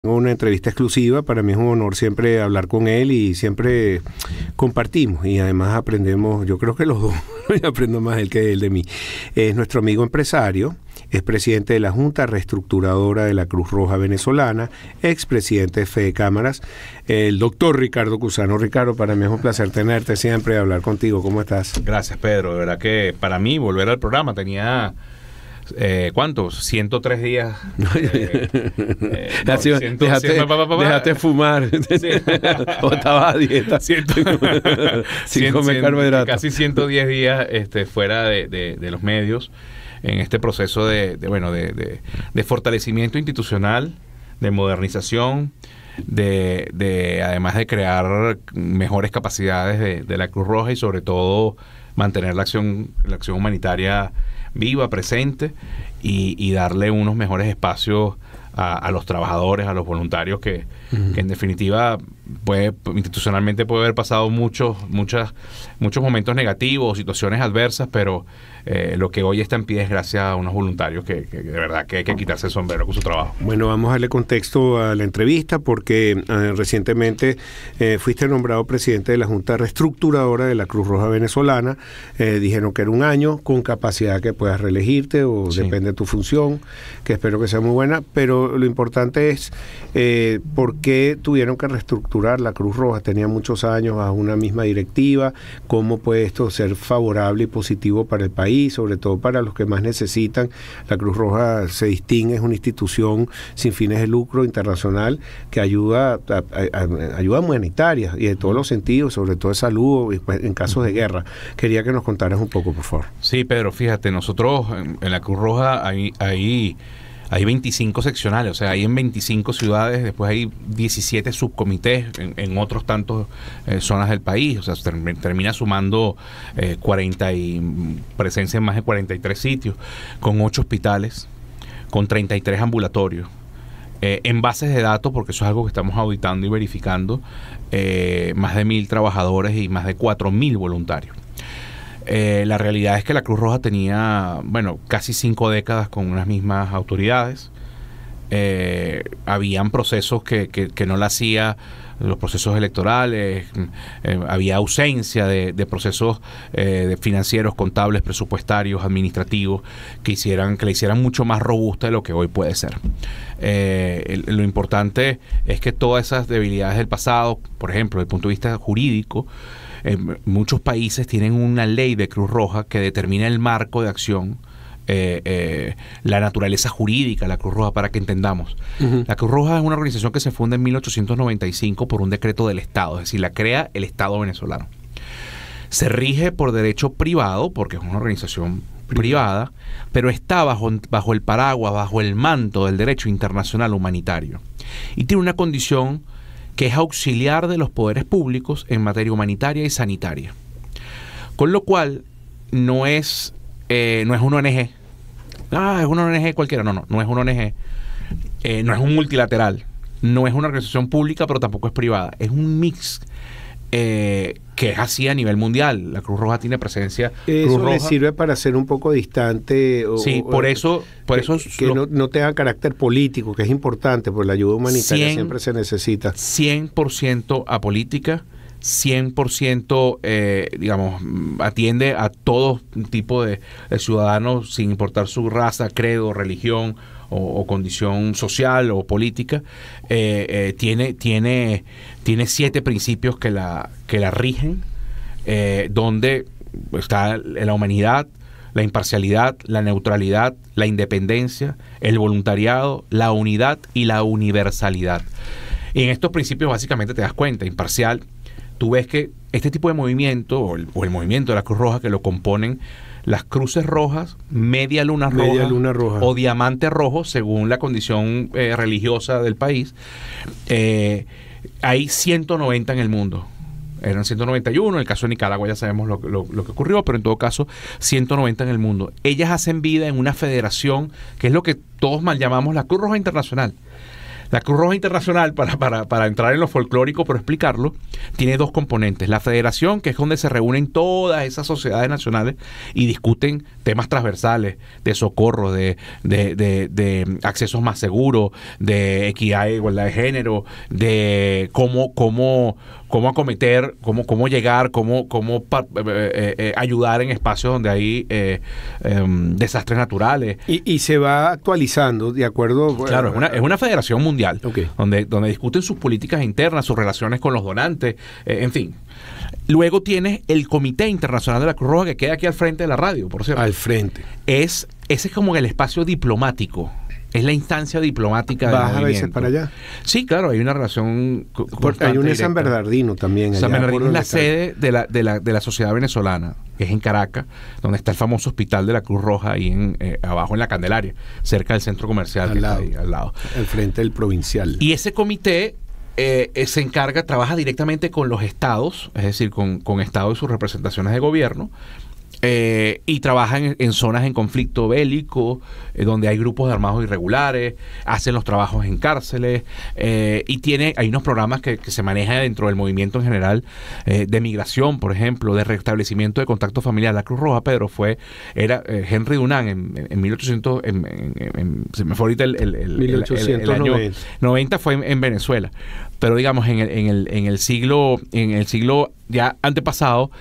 Una entrevista exclusiva. Para mí es un honor siempre hablar con él y siempre compartimos y además aprendemos. Yo creo que los dos aprendo más él que él de mí. Es nuestro amigo empresario, es presidente de la Junta Reestructuradora de la Cruz Roja Venezolana, expresidente de Fede Cámaras, el doctor Ricardo Cusano. Ricardo, para mí es un placer tenerte siempre, hablar contigo. ¿Cómo estás? Gracias, Pedro. De verdad que para mí volver al programa tenía... ¿cuántos? 103 días. Déjate fumar. Sí. O estabas a dieta. Sin comer carbohidratos. Casi 110 días fuera de los medios en este proceso de fortalecimiento institucional, de modernización, además de crear mejores capacidades de la Cruz Roja y sobre todo mantener la acción humanitaria viva, presente y darle unos mejores espacios a los trabajadores, a los voluntarios que en definitiva institucionalmente puede haber pasado muchos momentos negativos, situaciones adversas, pero lo que hoy está en pie es gracias a unos voluntarios que de verdad que hay que quitarse el sombrero con su trabajo. Bueno, vamos a darle contexto a la entrevista porque recientemente fuiste nombrado presidente de la Junta Reestructuradora de la Cruz Roja Venezolana. Dijeron que era un año con capacidad que puedas reelegirte o sí, depende de tu función, que espero que sea muy buena, pero lo importante es por qué tuvieron que reestructurar la Cruz Roja. Tenía muchos años bajo una misma directiva. ¿Cómo puede esto ser favorable y positivo para el país, sobre todo para los que más necesitan? La Cruz Roja se distingue, es una institución sin fines de lucro internacional que ayuda humanitaria y de todos los sentidos, sobre todo de salud en casos de guerra. Quería que nos contaras un poco, por favor. Sí, Pedro, fíjate, nosotros en la Cruz Roja hay 25 seccionales, o sea, hay en 25 ciudades, después hay 17 subcomités en otros tantos zonas del país, o sea, termina sumando 40 y presencia en más de 43 sitios, con 8 hospitales, con 33 ambulatorios, en bases de datos, porque eso es algo que estamos auditando y verificando, más de 1.000 trabajadores y más de 4.000 voluntarios. La realidad es que la Cruz Roja tenía, casi 5 décadas con unas mismas autoridades. Habían procesos que no la hacía, los procesos electorales, había ausencia de procesos financieros, contables, presupuestarios, administrativos, que la hicieran mucho más robusta de lo que hoy puede ser. Lo importante es que todas esas debilidades del pasado, por ejemplo, desde el punto de vista jurídico, muchos países tienen una ley de Cruz Roja que determina el marco de acción, la naturaleza jurídica de la Cruz Roja, para que entendamos. La Cruz Roja es una organización que se funda en 1895 por un decreto del Estado, es decir, la crea el Estado venezolano. Se rige por derecho privado, porque es una organización privada, pero está bajo el paraguas, bajo el manto del derecho internacional humanitario. Y tiene una condición que es auxiliar de los poderes públicos en materia humanitaria y sanitaria. Con lo cual, no es una ONG. Es una ONG cualquiera. No es una ONG. No es un multilateral. No es una organización pública, pero tampoco es privada. Es un mix que es así a nivel mundial. La Cruz Roja tiene presencia. ¿Eso le sirve para ser un poco distante? Sí, por eso que no tenga carácter político, que es importante, porque la ayuda humanitaria siempre se necesita. 100% apolítica, 100% atiende a todo tipo de ciudadanos, sin importar su raza, credo, religión o condición social o política. Tiene 7 principios que la rigen, donde está la humanidad, la imparcialidad, la neutralidad, la independencia, el voluntariado, la unidad y la universalidad. Y en estos principios básicamente te das cuenta, imparcial. Tú ves que este tipo de movimiento, o el movimiento de la Cruz Roja, que lo componen las cruces rojas, media luna roja o diamante rojo, según la condición religiosa del país, hay 190 en el mundo. Eran 191, en el caso de Nicaragua ya sabemos lo que ocurrió, pero en todo caso 190 en el mundo. Ellas hacen vida en una federación que es lo que todos mal llamamos la Cruz Roja Internacional. La Cruz Roja Internacional, para entrar en lo folclórico, pero explicarlo, tiene dos componentes. La federación, que es donde se reúnen todas esas sociedades nacionales y discuten temas transversales de socorro, de accesos más seguros, de equidad e igualdad de género, de cómo acometer, cómo llegar, cómo ayudar en espacios donde hay desastres naturales. Y se va actualizando de acuerdo... Claro, es una federación mundial, okay, donde discuten sus políticas internas, sus relaciones con los donantes, en fin. Luego tienes el Comité Internacional de la Cruz Roja, que queda aquí al frente de la radio, por cierto. Al frente. Ese es como el espacio diplomático. Es la instancia diplomática del movimiento. ¿Vas a veces para allá? Sí, claro, hay una relación constante. Hay un en San Bernardino también. San Bernardino es la sede de la sociedad venezolana, que es en Caracas, donde está el famoso hospital de la Cruz Roja, ahí abajo en la Candelaria, cerca del centro comercial que está ahí al lado. Al frente del provincial. Y ese comité se encarga, trabaja directamente con los estados, es decir, con estados y sus representaciones de gobierno, y trabajan en zonas en conflicto bélico, donde hay grupos armados irregulares, hacen los trabajos en cárceles, y hay unos programas que se manejan dentro del movimiento en general, de migración, por ejemplo, de restablecimiento de contacto familiar. La Cruz Roja, Pedro, era Henry Dunant en 1800, se me fue ahorita el año 90, fue en Venezuela, pero digamos en el siglo ya antepasado,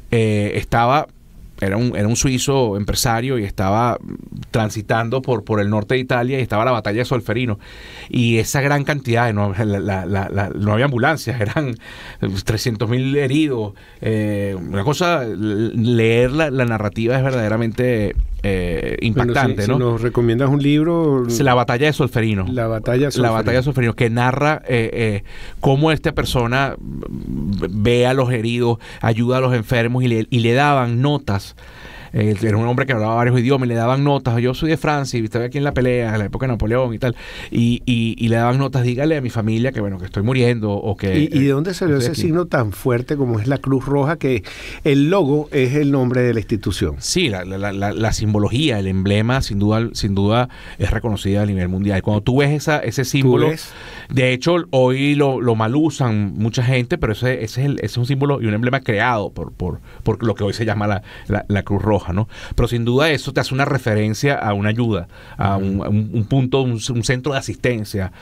era un suizo empresario y estaba transitando por el norte de Italia, y estaba la batalla de Solferino, y esa gran cantidad, no había ambulancias, eran 300.000 heridos, una cosa, leer la narrativa es verdaderamente impactante. Bueno, si nos recomiendas un libro... La batalla de Solferino. La batalla de Solferino, que narra cómo esta persona ve a los heridos, ayuda a los enfermos, y le daban notas. Era un hombre que hablaba varios idiomas, y le daban notas. Yo soy de Francia y estoy aquí en la pelea, en la época de Napoleón y tal, y le daban notas: dígale a mi familia que que estoy muriendo, o que... ¿Y de dónde salió ese signo tan fuerte como es la Cruz Roja, que el logo es el nombre de la institución? Sí, la simbología, el emblema, sin duda es reconocida a nivel mundial. Cuando tú ves ese símbolo, de hecho hoy lo malusan mucha gente, pero ese es un símbolo y un emblema creado por lo que hoy se llama la Cruz Roja, ¿no? Pero sin duda eso te hace una referencia a una ayuda, a un punto, un centro de asistencia.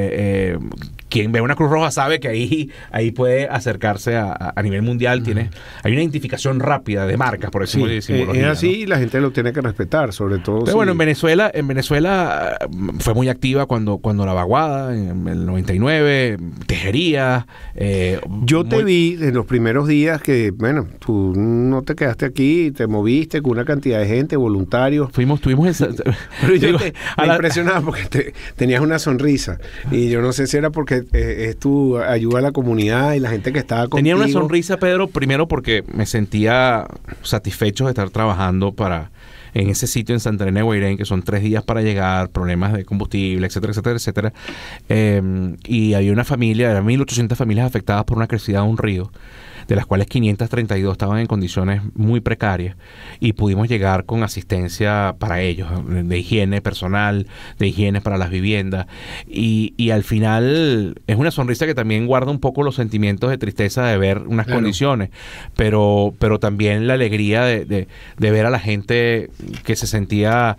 Quien ve una Cruz Roja sabe que ahí puede acercarse a nivel mundial. Hay una identificación rápida de marcas, por decirlo de simbología. Es así, ¿no? Y la gente lo tiene que respetar, sobre todo. Pero bueno, en Venezuela fue muy activa cuando la vaguada, en el 99, tejería. Yo te vi en los primeros días que, bueno, tú no te quedaste aquí, te moviste con una cantidad de gente, voluntarios. Tuvimos esa... Pero yo me impresionaba porque tenías una sonrisa, y yo no sé si era porque es tu ayuda a la comunidad y la gente que estaba contigo. Tenía una sonrisa, Pedro, primero porque me sentía satisfecho de estar trabajando en ese sitio en Santa Elena de Guairén, que son 3 días para llegar, problemas de combustible, etcétera, etcétera, etcétera. Y había una familia, eran 1.800 familias afectadas por una crecida de un río, de las cuales 532 estaban en condiciones muy precarias, y pudimos llegar con asistencia para ellos, de higiene personal, de higiene para las viviendas, y al final es una sonrisa que también guarda un poco los sentimientos de tristeza de ver unas condiciones, pero también la alegría de ver a la gente que se sentía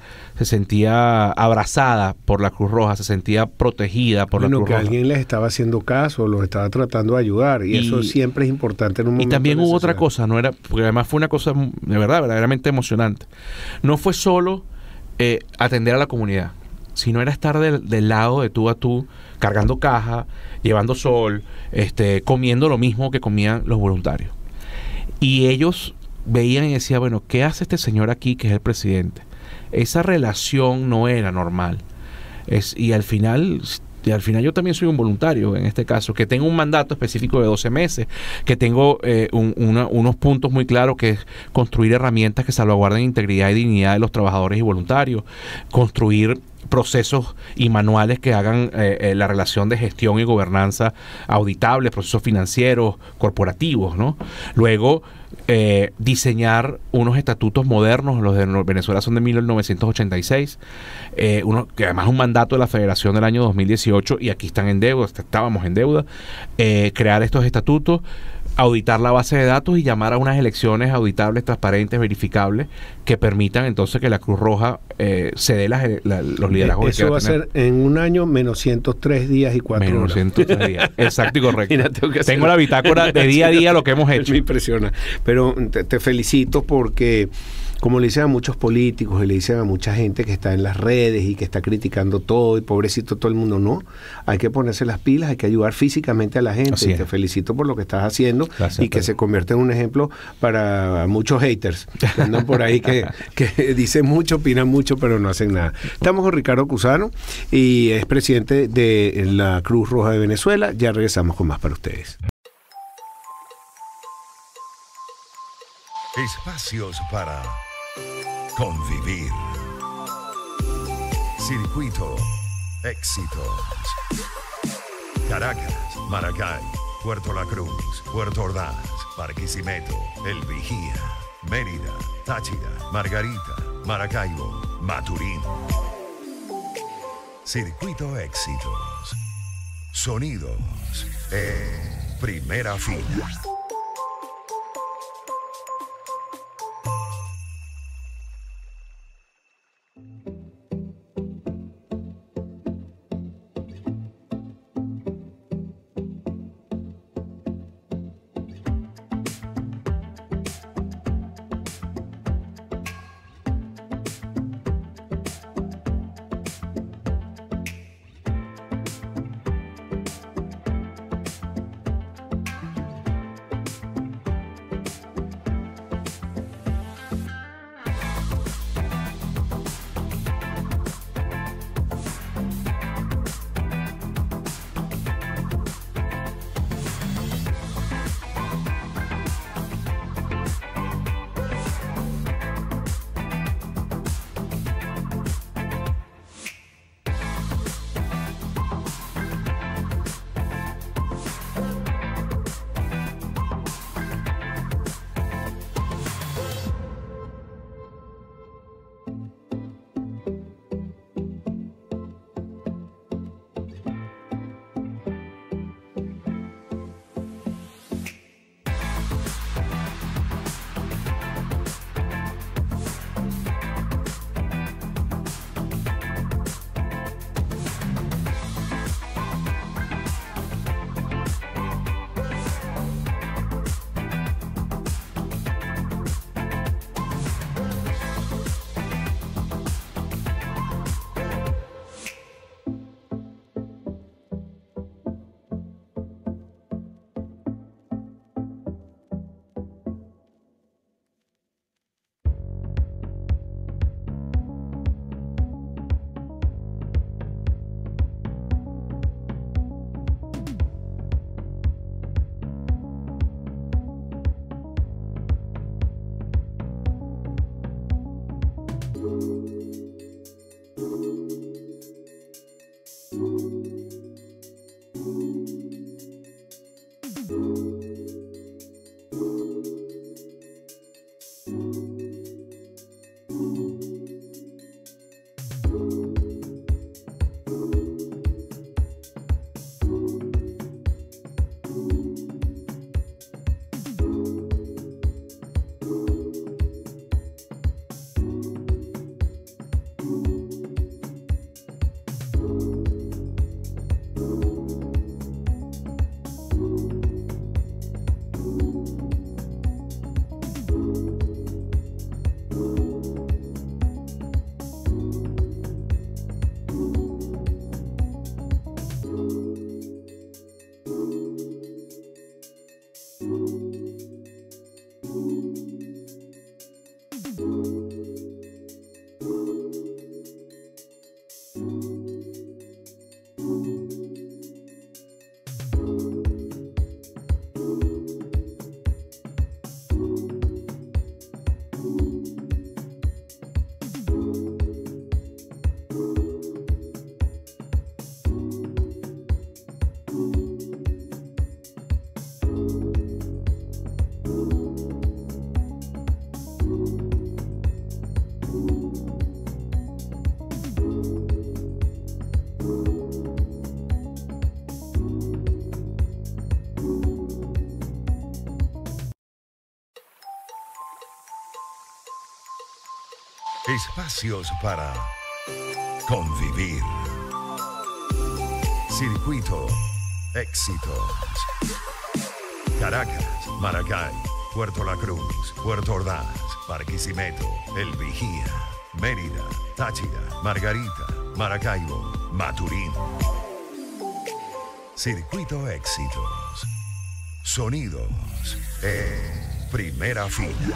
abrazada por la Cruz Roja, se sentía protegida por la Cruz Roja. Que alguien les estaba haciendo caso, los estaba tratando de ayudar, y eso siempre es importante en un momento. Y también hubo otra cosa, porque además fue una cosa de verdad, verdaderamente emocionante. No fue solo atender a la comunidad, sino era estar del lado de tú a tú, cargando caja, llevando sol, comiendo lo mismo que comían los voluntarios. Y ellos veían y decían: bueno, ¿qué hace este señor aquí que es el presidente? Esa relación no era normal. Y al final yo también soy un voluntario, en este caso, que tengo un mandato específico de 12 meses, que tengo unos puntos muy claros, que es construir herramientas que salvaguarden integridad y dignidad de los trabajadores y voluntarios, construir procesos y manuales que hagan la relación de gestión y gobernanza auditables, procesos financieros, corporativos, ¿no? Luego, diseñar unos estatutos modernos, los de Venezuela son de 1986, que además es un mandato de la Federación del año 2018 y aquí están en deuda, estábamos en deuda, crear estos estatutos, auditar la base de datos y llamar a unas elecciones auditables, transparentes, verificables, que permitan entonces que la Cruz Roja se dé los liderazgos que va a ser en un año menos 103 días y 4 horas. Menos 103 días, exacto y correcto. Mira, tengo la bitácora de día a día lo que hemos hecho. Me impresiona. Pero te felicito porque, como le dicen a muchos políticos y le dicen a mucha gente que está en las redes y que está criticando todo y pobrecito todo el mundo, no. Hay que ponerse las pilas, hay que ayudar físicamente a la gente. Y te felicito por lo que estás haciendo. Gracias, y que se convierte en un ejemplo para muchos haters que andan por ahí que dicen mucho, opinan mucho, pero no hacen nada. Estamos con Ricardo Cusano y es presidente de la Cruz Roja de Venezuela. Ya regresamos con más para ustedes. Espacios para convivir. Circuito Éxitos. Caracas, Maracay, Puerto La Cruz, Puerto Ordaz, Barquisimeto, El Vigía, Mérida, Táchira, Margarita, Maracaibo, Maturín. Circuito Éxitos. Sonidos en primera fila. Espacios para convivir. Circuito Éxitos. Caracas, Maracay, Puerto La Cruz, Puerto Ordaz, Barquisimeto, El Vigía, Mérida, Táchira, Margarita, Maracaibo, Maturín. Circuito Éxitos. Sonidos en primera fila.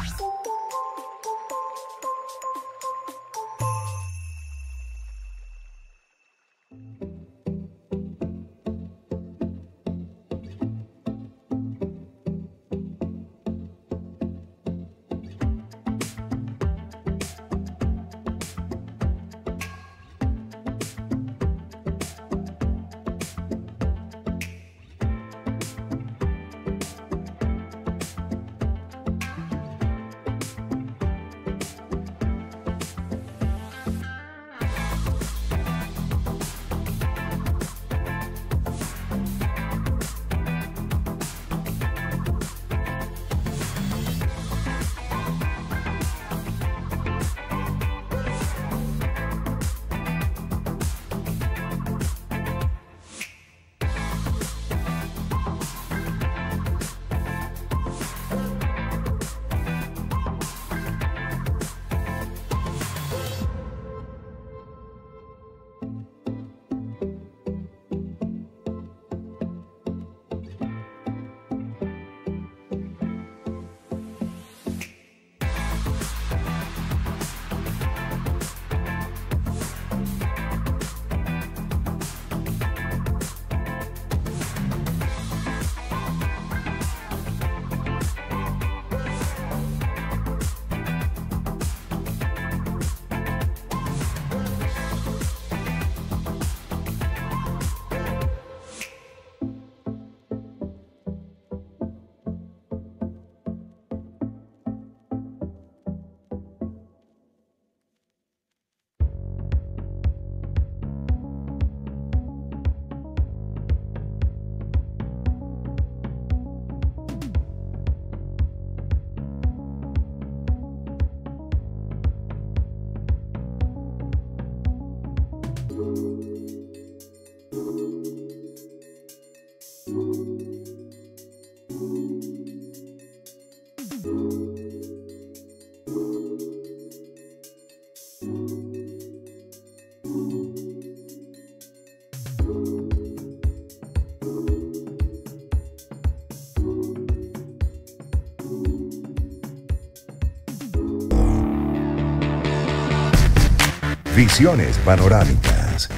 Visiones panorámicas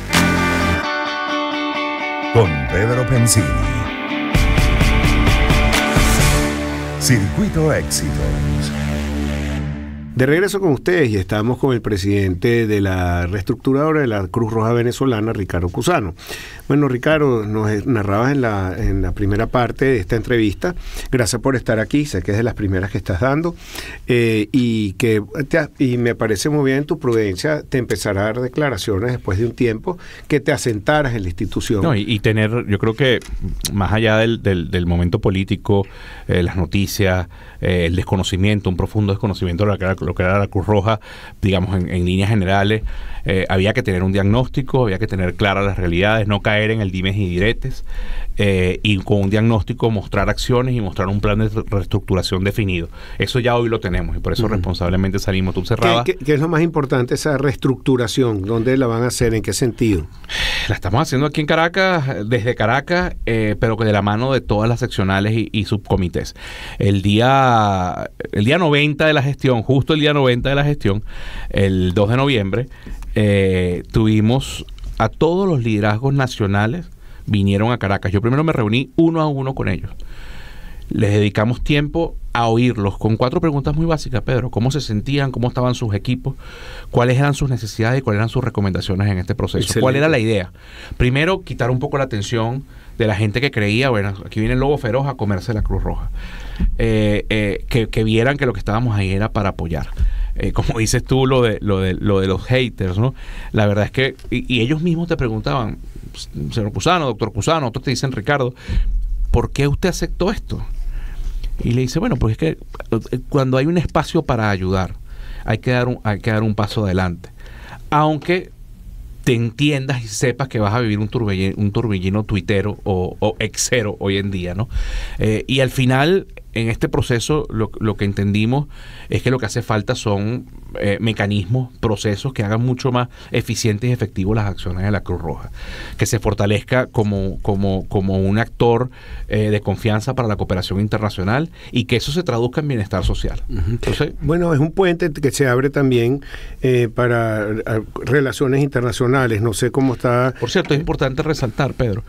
con Pedro Pensini. Circuito Éxitos. De regreso con ustedes y estamos con el presidente de la reestructuradora de la Cruz Roja Venezolana, Ricardo Cusano. Bueno, Ricardo, nos narrabas en la primera parte de esta entrevista. Gracias por estar aquí, sé que es de las primeras que estás dando y me parece muy bien tu prudencia de empezar a dar declaraciones después de un tiempo, que te asentaras en la institución. No, y tener, yo creo que más allá del momento político, las noticias, el desconocimiento, un profundo desconocimiento de lo que era la Cruz Roja, digamos en líneas generales, había que tener un diagnóstico, había que tener claras las realidades, no caer en el dimes y diretes, y con un diagnóstico mostrar acciones y mostrar un plan de reestructuración definido. Eso ya hoy lo tenemos y por eso responsablemente salimos. Tú cerrabas. ¿Qué es lo más importante, esa reestructuración? ¿Dónde la van a hacer? ¿En qué sentido? La estamos haciendo aquí en Caracas, desde Caracas, pero de la mano de todas las seccionales y subcomités. El día 90 de la gestión, justo el día 90 de la gestión, el 2 de noviembre, tuvimos a todos los liderazgos nacionales, vinieron a Caracas. Yo primero me reuní uno a uno con ellos. les dedicamos tiempo a oírlos con 4 preguntas muy básicas, Pedro. ¿Cómo se sentían? ¿Cómo estaban sus equipos? ¿Cuáles eran sus necesidades y cuáles eran sus recomendaciones en este proceso? Excelente. ¿Cuál era la idea? Primero, quitar un poco la atención de la gente que creía, bueno, aquí viene el lobo feroz a comerse la Cruz Roja. Que vieran que lo que estábamos ahí era para apoyar. Como dices tú, lo de los haters, ¿no? La verdad es que, y ellos mismos te preguntaban, señor Cusano, doctor Cusano, otros te dicen, Ricardo, ¿por qué usted aceptó esto? Y le dice, bueno, pues es que cuando hay un espacio para ayudar, hay que dar un paso adelante. Aunque te entiendas y sepas que vas a vivir un turbellino tuitero o exero hoy en día, ¿no? Y al final, en este proceso, lo que entendimos es que lo que hace falta son mecanismos, procesos que hagan mucho más eficientes y efectivos las acciones de la Cruz Roja. Que se fortalezca como un actor de confianza para la cooperación internacional y que eso se traduzca en bienestar social. Entonces, bueno, es un puente que se abre también para relaciones internacionales. No sé cómo está. Por cierto, es importante resaltar, Pedro,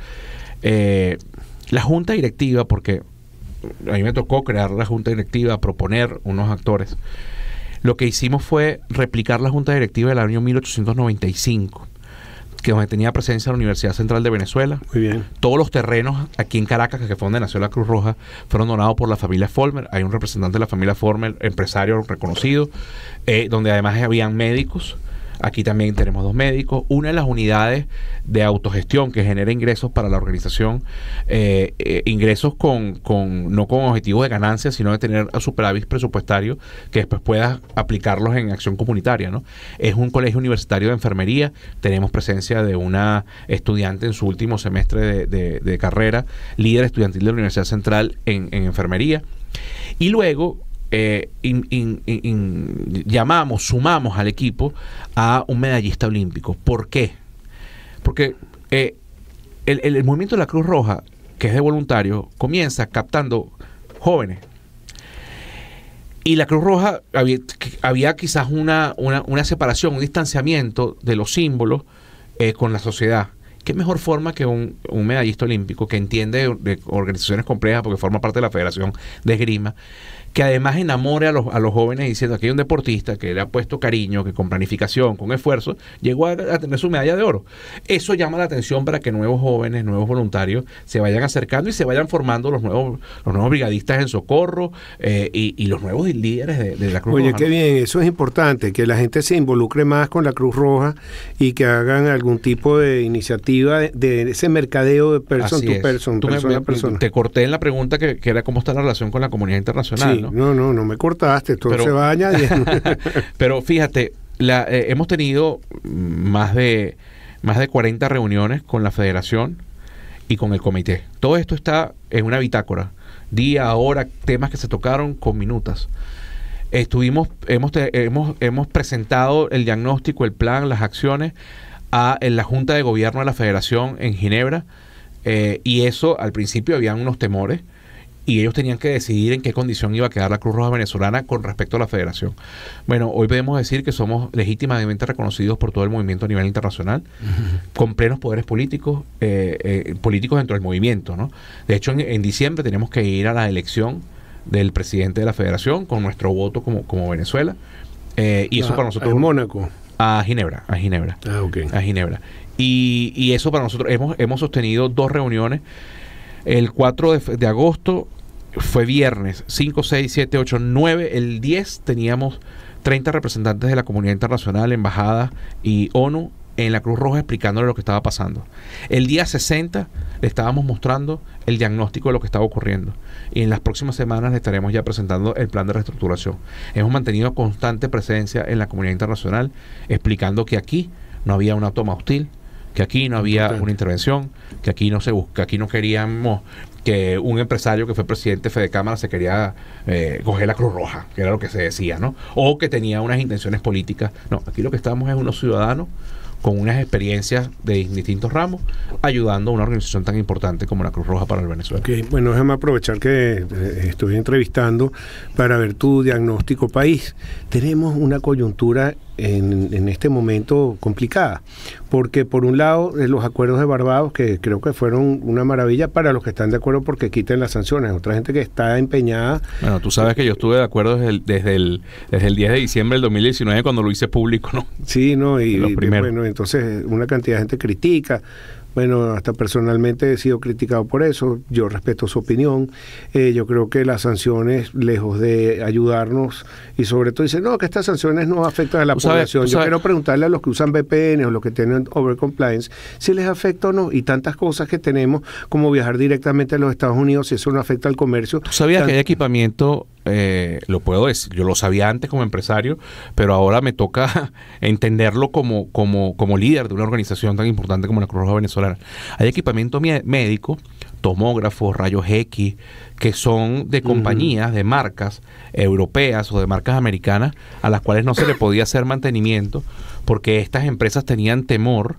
la junta directiva, porque a mí me tocó crear la junta directiva, proponer unos actores. Lo que hicimos fue replicar la junta directiva del año 1895, que donde tenía presencia la Universidad Central de Venezuela. Muy bien. Todos los terrenos aquí en Caracas, que fue donde nació la Cruz Roja, fueron donados por la familia Follmer. Hay un representante de la familia Follmer, empresario reconocido, donde además habían médicos. Aquí también tenemos 2 médicos. Una de las unidades de autogestión que genera ingresos para la organización, ingresos no con objetivos de ganancia, sino de tener superávit presupuestario que después puedas aplicarlos en acción comunitaria, ¿no? Es un colegio universitario de enfermería. Tenemos presencia de una estudiante en su último semestre de carrera, líder estudiantil de la Universidad Central en enfermería. Y luego sumamos al equipo a un medallista olímpico. ¿Por qué? Porque el movimiento de la Cruz Roja, que es de voluntarios, comienza captando jóvenes. Y la Cruz Roja había quizás una separación, un distanciamiento de los símbolos con la sociedad. ¿Qué mejor forma que un medallista olímpico que entiende de organizaciones complejas porque forma parte de la Federación de Esgrima, que además enamore a los jóvenes diciendo que hay un deportista que le ha puesto cariño, que con planificación, con esfuerzo, llegó a tener su medalla de oro? Eso llama la atención para que nuevos jóvenes, nuevos voluntarios se vayan acercando y se vayan formando los nuevos brigadistas en socorro y los nuevos líderes de la Cruz Roja. Oye, qué bien, eso es importante, que la gente se involucre más con la Cruz Roja y que hagan algún tipo de iniciativa de ese mercadeo de person to person, persona a persona. Te corté en la pregunta que era cómo está la relación con la comunidad internacional. Sí, no me cortaste, todo se va añadiendo. Pero fíjate, hemos tenido más de 40 reuniones con la federación y con el comité. Todo esto está en una bitácora, día, hora, temas que se tocaron con minutas. Hemos presentado el diagnóstico, el plan, las acciones en la Junta de Gobierno de la Federación en Ginebra, y eso al principio habían unos temores y ellos tenían que decidir en qué condición iba a quedar la Cruz Roja venezolana con respecto a la federación. Bueno, hoy podemos decir que somos legítimamente reconocidos por todo el movimiento a nivel internacional, con plenos poderes políticos dentro del movimiento, ¿no? De hecho, en diciembre tenemos que ir a la elección del presidente de la federación con nuestro voto como Venezuela, y eso para nosotros... ¿En Mónaco? A Ginebra. Ah, ok. A Ginebra. Y eso para nosotros, hemos sostenido 2 reuniones. El 4 de agosto fue viernes, 5, 6, 7, 8, 9. El 10 teníamos 30 representantes de la comunidad internacional, embajadas y ONU en la Cruz Roja explicándole lo que estaba pasando. El día 60 le estábamos mostrando el diagnóstico de lo que estaba ocurriendo. Y en las próximas semanas le estaremos ya presentando el plan de reestructuración. Hemos mantenido constante presencia en la comunidad internacional explicando que aquí no había una toma hostil, que aquí no había una intervención, que aquí no se busca, aquí no queríamos que un empresario que fue presidente de Fedecámara se quería coger la Cruz Roja, que era lo que se decía, ¿no? O que tenía unas intenciones políticas. No, aquí lo que estamos es unos ciudadanos con unas experiencias de distintos ramos, ayudando a una organización tan importante como la Cruz Roja para el Venezuela. Okay. Bueno, déjame aprovechar que estoy entrevistando para ver tu diagnóstico país. Tenemos una coyuntura en este momento complicada, porque por un lado los acuerdos de Barbados, que creo que fueron una maravilla para los que están de acuerdo porque quiten las sanciones, otra gente que está empeñada. Bueno, tú sabes que yo estuve de acuerdo desde el 10 de diciembre del 2019 cuando lo hice público, ¿no? Sí, ¿no? Y bueno, entonces una cantidad de gente critica. Bueno, hasta personalmente he sido criticado por eso, yo respeto su opinión. Yo creo que las sanciones, lejos de ayudarnos, y sobre todo dicen, no, que estas sanciones no afectan a la población. Yo quiero preguntarle a los que usan VPN o los que tienen overcompliance si les afecta o no, y tantas cosas que tenemos como viajar directamente a los Estados Unidos, si eso no afecta al comercio. ¿Tú sabías que hay equipamiento? Lo puedo decir, yo lo sabía antes como empresario, pero ahora me toca entenderlo como líder de una organización tan importante como la Cruz Roja Venezolana. Hay equipamiento médico, tomógrafos, rayos X, que son de compañías, de marcas europeas o de marcas americanas a las cuales no se le podía hacer mantenimiento porque estas empresas tenían temor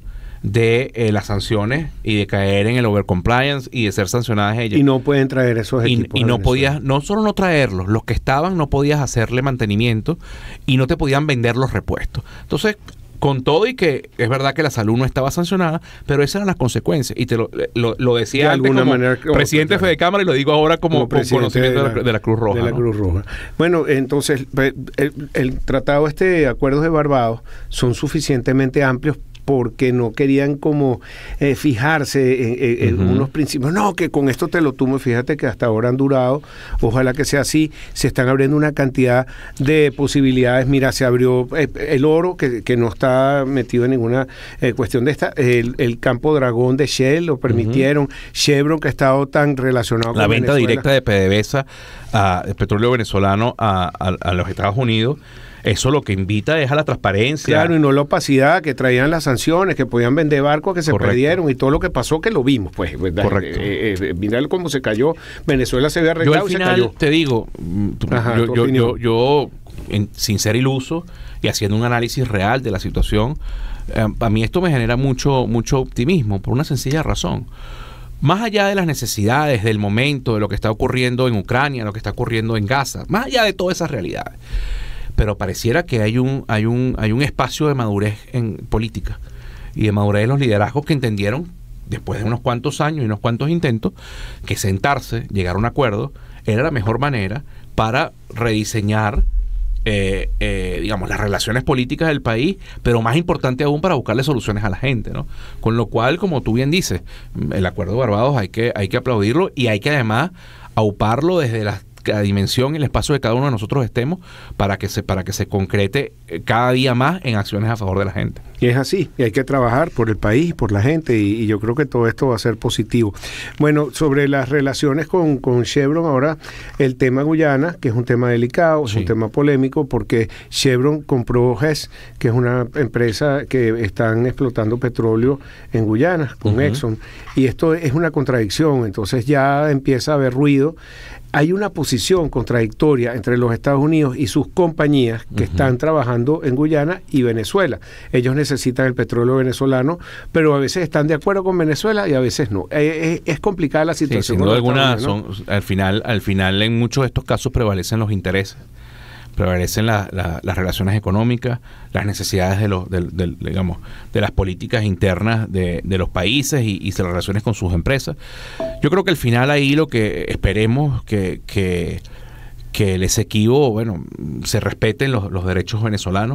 de las sanciones y de caer en el overcompliance y de ser sancionadas ellas. Y no pueden traer esos equipos. Y no podías, no solo no traerlos, los que estaban no podías hacerle mantenimiento y no te podían vender los repuestos. Entonces, con todo y que es verdad que la salud no estaba sancionada, pero esas eran las consecuencias. Y te lo decía de antes como presidente de Fedecámara y lo digo ahora como conocimiento de la Cruz Roja. De la Cruz Roja. Bueno, entonces, el tratado acuerdos de Barbados son suficientemente amplios porque no querían como fijarse en unos principios. No, que con esto te lo tumbo. Fíjate que hasta ahora han durado. Ojalá que sea así. Se están abriendo una cantidad de posibilidades. Mira, se abrió el oro, que no está metido en ninguna cuestión de esta. El campo Dragón de Shell lo permitieron. Chevron, que ha estado tan relacionado con Venezuela. La venta directa de PDVSA, el petróleo venezolano a los Estados Unidos. Eso lo que invita es a la transparencia. Claro, y no la opacidad, que traían las sanciones, que podían vender barcos que se perdieron y todo lo que pasó que lo vimos, pues. Correcto. Mira cómo se cayó. Venezuela se había arreglado y se cayó. Yo al final te digo, yo sin ser iluso y haciendo un análisis real de la situación, a mí esto me genera mucho optimismo por una sencilla razón. Más allá de las necesidades del momento, de lo que está ocurriendo en Ucrania, lo que está ocurriendo en Gaza, más allá de todas esas realidades, pero pareciera que hay un espacio de madurez en política y de madurez de los liderazgos que entendieron, después de unos cuantos años y unos cuantos intentos, que sentarse, llegar a un acuerdo, era la mejor manera para rediseñar digamos, las relaciones políticas del país, pero más importante aún para buscarle soluciones a la gente, ¿no? Con lo cual, como tú bien dices, el acuerdo de Barbados hay que aplaudirlo y hay que además auparlo desde la dimensión y el espacio de cada uno de nosotros estemos para que se concrete cada día más en acciones a favor de la gente. Y es así, y hay que trabajar por el país, por la gente, y yo creo que todo esto va a ser positivo. Bueno, sobre las relaciones con Chevron, ahora el tema Guyana, que es un tema delicado, es un tema polémico, porque Chevron compró Hess, que es una empresa que están explotando petróleo en Guyana, con Exxon, y esto es una contradicción, entonces ya empieza a haber ruido. Hay una posición contradictoria entre los Estados Unidos y sus compañías que están trabajando en Guyana y Venezuela. Ellos necesitan el petróleo venezolano, pero a veces están de acuerdo con Venezuela y a veces no. Es complicada la situación. Sí, sin duda alguna, ¿no? Al final en muchos de estos casos prevalecen los intereses, prevalecen las relaciones económicas, las necesidades digamos, de las políticas internas de los países y las relaciones con sus empresas. Yo creo que al final ahí lo que esperemos que el Esequibo, bueno, se respeten los derechos venezolanos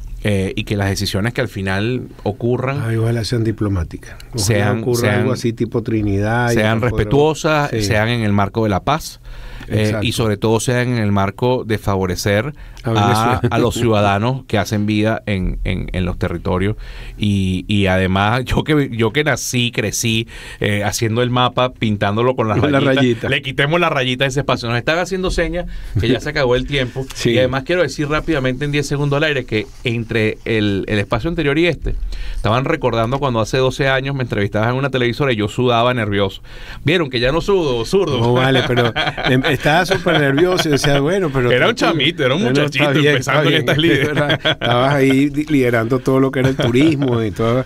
y que las decisiones que al final ocurran ojalá sean diplomáticas, sean algo así tipo Trinidad, sean respetuosas, sean en el marco de la paz. Y sobre todo sean en el marco de favorecer a los ciudadanos que hacen vida en los territorios y además yo que nací, crecí haciendo el mapa, pintándolo con las rayitas, le quitemos la rayita de ese espacio. Nos están haciendo señas que ya se acabó el tiempo y además quiero decir rápidamente en 10 segundos al aire que entre el espacio anterior y estaban recordando cuando hace 12 años me entrevistaban en una televisora y yo sudaba nervioso. ¿Vieron que ya no sudo, zurdo? No vale, pero estaba súper nervioso y decía, bueno, pero... Era un chamito, era un muchachito empezando en estas lideras. Estabas ahí liderando todo lo que era el turismo y toda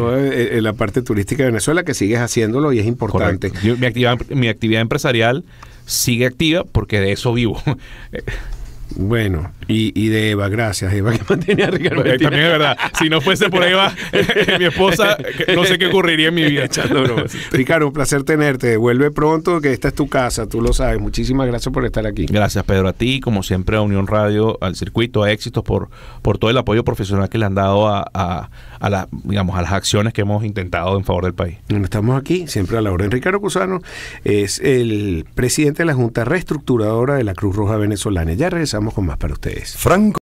la parte turística de Venezuela, que sigues haciéndolo y es importante. Mi actividad empresarial sigue activa porque de eso vivo. Bueno, y de Eva, gracias, Eva, que mantiene a Ricardo. También es verdad. Si no fuese por Eva, mi esposa, no sé qué ocurriría en mi vida. Ricardo, un placer tenerte. Vuelve pronto, que esta es tu casa, tú lo sabes. Muchísimas gracias por estar aquí. Gracias, Pedro, a ti, como siempre, a Unión Radio, al circuito, a Éxitos, por todo el apoyo profesional que le han dado a las acciones que hemos intentado en favor del país. Bueno, estamos aquí, siempre a la orden. Ricardo Cusano es el presidente de la Junta Reestructuradora de la Cruz Roja Venezolana. Ya regresamos con más para ustedes. Franco